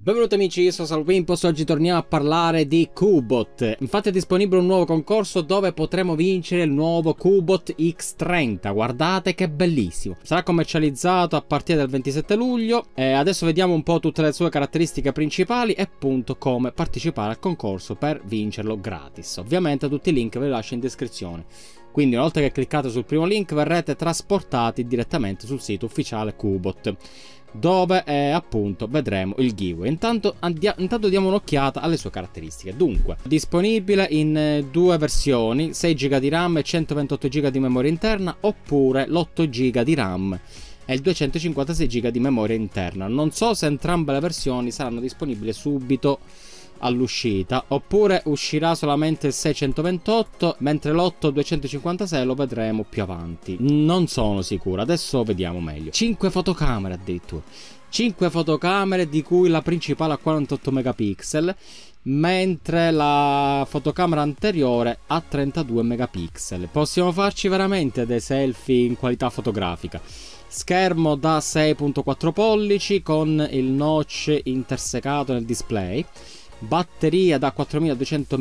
Benvenuti amici, io sono Salvimpos, oggi torniamo a parlare di Cubot. Infatti è disponibile un nuovo concorso dove potremo vincere il nuovo Cubot X30. Guardate che bellissimo. Sarà commercializzato a partire dal 27 luglio e adesso vediamo un po' tutte le sue caratteristiche principali e appunto come partecipare al concorso per vincerlo gratis. Ovviamente tutti i link ve li lascio in descrizione. Quindi una volta che cliccate sul primo link verrete trasportati direttamente sul sito ufficiale Cubot, dove appunto vedremo il giveaway. Intanto diamo un'occhiata alle sue caratteristiche. Dunque, disponibile in due versioni, 6 GB di RAM e 128 GB di memoria interna, oppure l'8 GB di RAM e il 256 GB di memoria interna. Non so se entrambe le versioni saranno disponibili subito all'uscita, oppure uscirà solamente il 628, mentre l'8 256 lo vedremo più avanti. Non sono sicuro, adesso vediamo meglio. 5 fotocamere addirittura, 5 fotocamere, di cui la principale a 48 megapixel, mentre la fotocamera anteriore ha 32 megapixel. Possiamo farci veramente dei selfie in qualità fotografica. Schermo da 6.4 pollici con il notch intersecato nel display. Batteria da 4200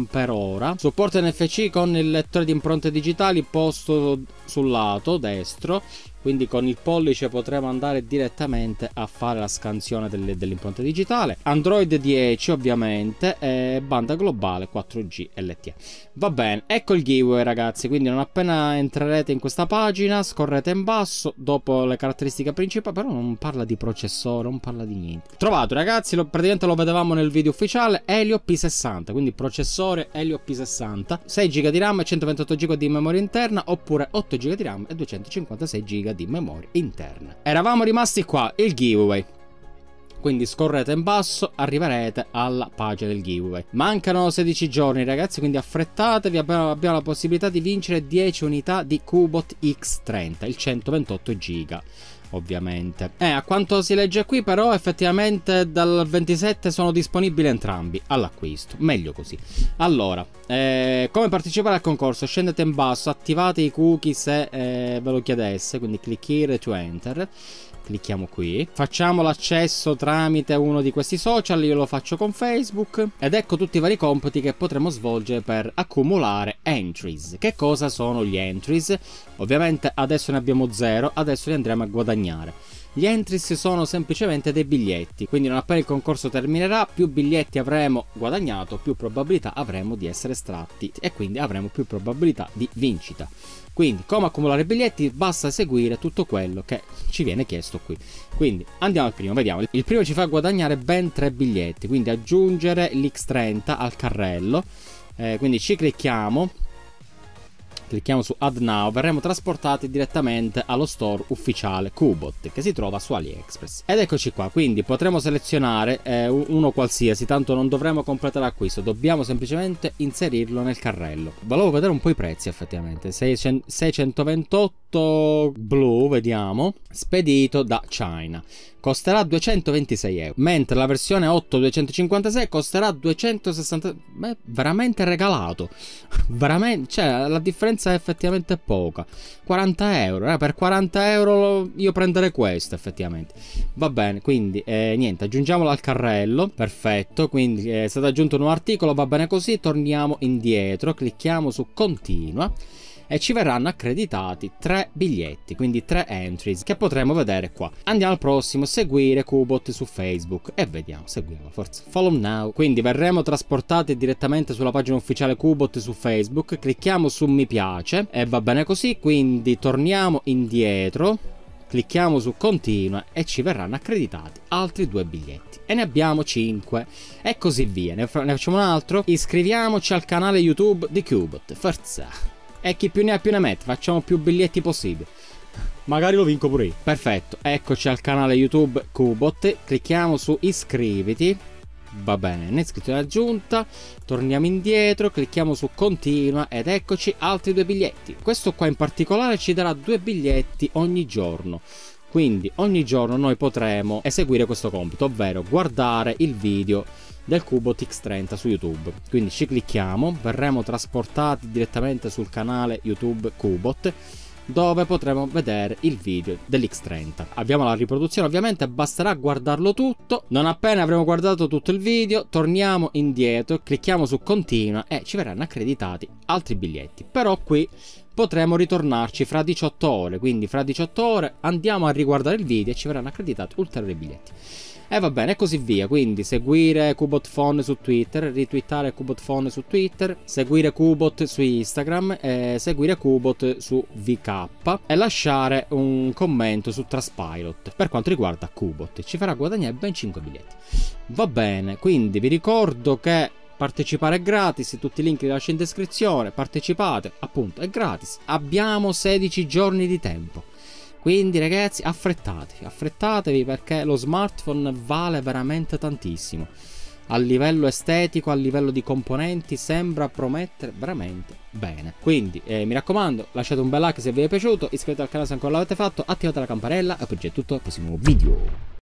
mAh, supporto NFC con il lettore di impronte digitali posto sul lato destro, quindi con il pollice potremo andare direttamente a fare la scansione dell'impronta digitale. Android 10 ovviamente e banda globale 4G LTE. Va bene, ecco il giveaway ragazzi, quindi non appena entrerete in questa pagina scorrete in basso dopo le caratteristiche principali, però non parla di processore, non parla di niente. Trovato ragazzi, praticamente lo vedevamo nel video ufficiale, Helio P60, quindi processore Helio P60, 6 GB di RAM e 128 GB di memoria interna, oppure 8 GB di RAM e 256 GB di memoria interna. Eravamo rimasti qua, il giveaway. Quindi scorrete in basso, arriverete alla pagina del giveaway. Mancano 16 giorni ragazzi, quindi affrettatevi, abbiamo la possibilità di vincere 10 unità di Cubot X30, il 128 GB. Ovviamente a quanto si legge qui però effettivamente dal 27 sono disponibili entrambi all'acquisto, meglio così. Allora, come partecipare al concorso? Scendete in basso, attivate i cookie se ve lo chiedesse, quindi click here to enter. Clicchiamo qui, facciamo l'accesso tramite uno di questi social, io lo faccio con Facebook, ed ecco tutti i vari compiti che potremo svolgere per accumulare entries. Che cosa sono gli entries? Ovviamente adesso ne abbiamo 0, adesso li andremo a guadagnare. Gli entries sono semplicemente dei biglietti, quindi non appena il concorso terminerà, più biglietti avremo guadagnato, più probabilità avremo di essere estratti e quindi avremo più probabilità di vincita. Quindi come accumulare biglietti? Basta seguire tutto quello che ci viene chiesto qui. Quindi andiamo al primo, vediamo. Il primo ci fa guadagnare ben 3 biglietti, quindi aggiungere l'X30 al carrello. Quindi ci clicchiamo su Add Now, verremo trasportati direttamente allo store ufficiale Cubot che si trova su AliExpress. Ed eccoci qua, quindi potremo selezionare uno qualsiasi, tanto non dovremo completare l'acquisto, dobbiamo semplicemente inserirlo nel carrello. Volevo vedere un po' i prezzi effettivamente. 628 blu, vediamo, spedito da China. Costerà 226 euro, mentre la versione 8 256 costerà 260. Beh, veramente regalato. Veramente, cioè la differenza è effettivamente poca. 40 euro, per 40 euro io prenderei questo effettivamente. Va bene, quindi niente, aggiungiamolo al carrello. Perfetto, quindi è stato aggiunto un nuovo articolo, va bene così. Torniamo indietro, clicchiamo su continua e ci verranno accreditati 3 biglietti, quindi 3 entries che potremo vedere qua. Andiamo al prossimo, seguire Cubot su Facebook e vediamo, seguiamo, forza, follow now. Quindi verremo trasportati direttamente sulla pagina ufficiale Cubot su Facebook, clicchiamo su mi piace e va bene così, quindi torniamo indietro, clicchiamo su continua e ci verranno accreditati altri 2 biglietti e ne abbiamo 5 e così via. Ne facciamo un altro, iscriviamoci al canale YouTube di Cubot, forza. E chi più ne ha più ne mette, facciamo più biglietti possibili. Magari lo vinco pure io. Perfetto, eccoci al canale YouTube Cubot, clicchiamo su iscriviti. Va bene, iscrizione aggiunta, torniamo indietro, clicchiamo su continua ed eccoci altri 2 biglietti. Questo qua in particolare ci darà 2 biglietti ogni giorno. Quindi ogni giorno noi potremo eseguire questo compito, ovvero guardare il video del Cubot X30 su YouTube. Quindi ci clicchiamo, verremo trasportati direttamente sul canale YouTube Cubot dove potremo vedere il video dell'X30. Abbiamo la riproduzione, ovviamente basterà guardarlo tutto. Non appena avremo guardato tutto il video, torniamo indietro, clicchiamo su continua e ci verranno accreditati altri biglietti. Però qui potremo ritornarci fra 18 ore, quindi fra 18 ore andiamo a riguardare il video e ci verranno accreditati ulteriori biglietti. E va bene, e così via. Quindi seguire Kubotphone su Twitter, retweetare Kubotphone su Twitter, seguire Kubot su Instagram, seguire Kubot su VK e lasciare un commento su Trustpilot per quanto riguarda Kubot. Ci farà guadagnare ben 5 biglietti. Va bene, quindi vi ricordo che partecipare è gratis, tutti i link li lascio in descrizione, partecipate, appunto, è gratis. Abbiamo 16 giorni di tempo. Quindi ragazzi, affrettatevi perché lo smartphone vale veramente tantissimo. A livello estetico, a livello di componenti, sembra promettere veramente bene. Quindi mi raccomando, lasciate un bel like se vi è piaciuto, iscrivetevi al canale se ancora non l'avete fatto, attivate la campanella e poi c'è tutto al prossimo video.